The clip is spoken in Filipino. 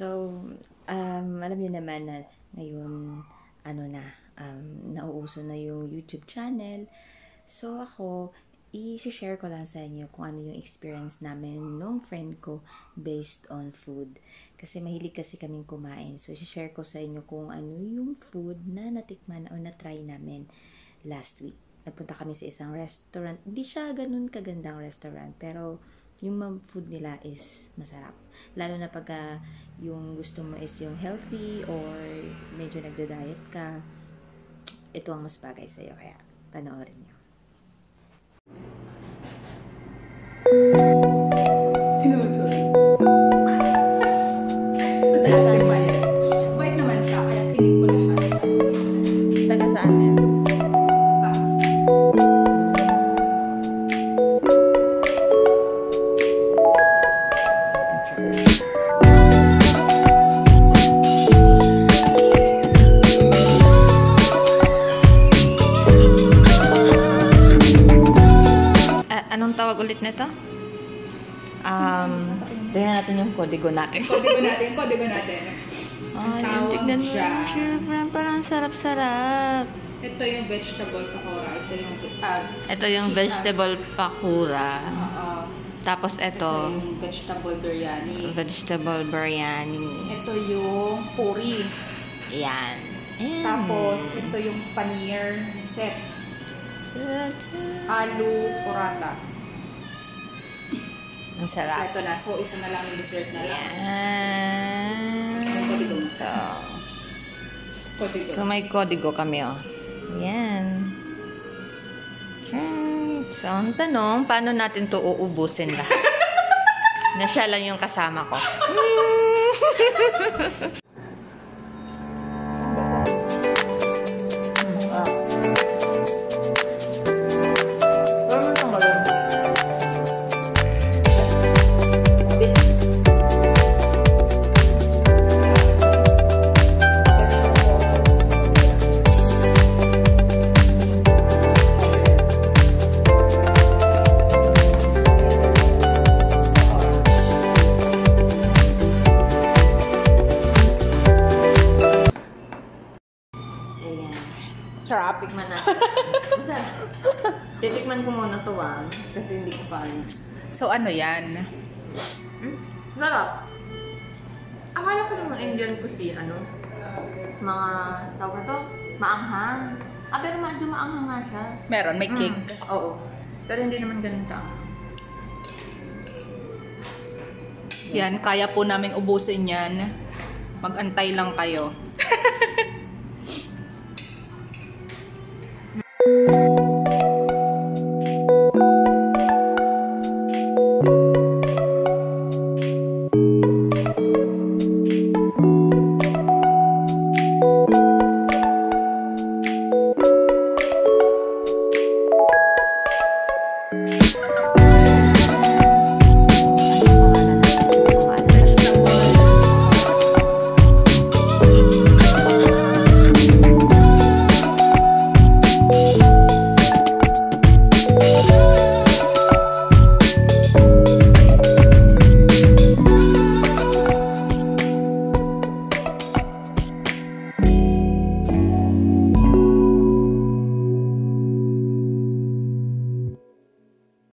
So, alam niyo naman na ngayon, nauuso na yung YouTube channel. So, ako, i-share ko lang sa inyo kung ano yung experience namin nung friend ko based on food. Kasi mahilig kasi kaming kumain. So, i-share ko sa inyo kung ano yung food na natikman o na-try namin last week. Nagpunta kami sa isang restaurant. Hindi siya ganun kagandang restaurant, pero yung food nila is masarap. Lalo na pagka yung gusto mo is yung healthy or medyo nagda-diet ka, ito ang mas bagay sa'yo. Kaya, panoorin nyo. Bait naman siya, kaya kinig ko na siya. Taga saan yan? Anong tawag ulit nito? Tingnan natin yung kodigo natin. Kodigo natin. Ay, tignan mo siya. Parang sarap-sarap. Ito yung vegetable pakora. Ito yung vegetable pakura. Tapos Ito yung vegetable biryani. Vegetable biryani. Ito yung puri. Yan. Tapos, ito yung paneer set. Alu porata. Ang sarap. Ito na. So, isa na lang yung dessert na lang. Yan. So, may kodigo kami, oh. Yan. So, ang tanong, paano natin to uubusin lahat? Na siya lang yung kasama ko. Sarap. Tikman natin. Titikman ko muna to kasi hindi ko pa alam. So, ano yan? Sarap. Akala ko naman Indian cuisine, mga, tawag to, maanghang. Pero medyo maanghang nga siya. Meron, may cake. Oo. Pero hindi naman ganun kaanghang. Yan, kaya po namin ubusin yan. Mag-antay lang kayo.